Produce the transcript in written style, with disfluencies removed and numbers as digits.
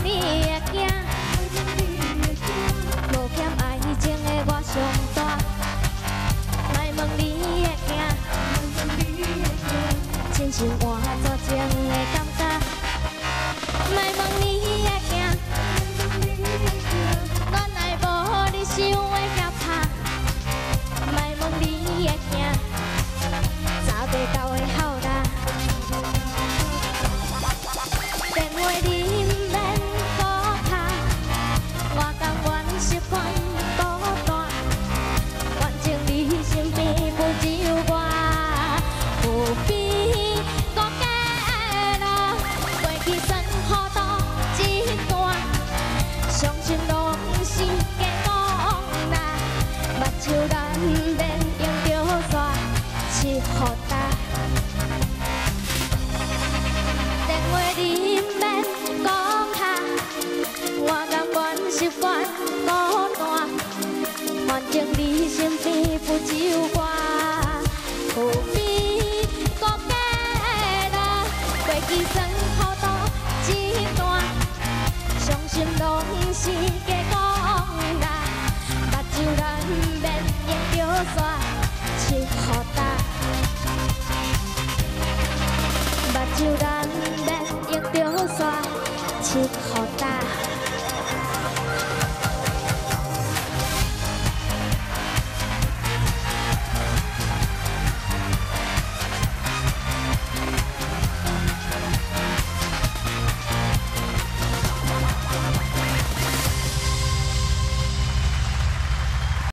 你会惊，无欠爱情的我上大，莫问你会惊，真心换作情的感觉，莫问你会惊，恋爱无你想的遐拍，莫问你会惊，查袂到的好啦。 电话你毋免搁打，我甘愿习惯孤单。反正你身边不只有我，不必搁假啦。过去算好多一段，伤心拢是假讲啦。目睭难免用着煞，是互答。电话你。 习惯孤单，反正你身边不只有我，不必搁假啦。过去算好多一段，伤心拢是假讲啦。目睭难免用着煞，是互答。目睭难免用着煞，是互答。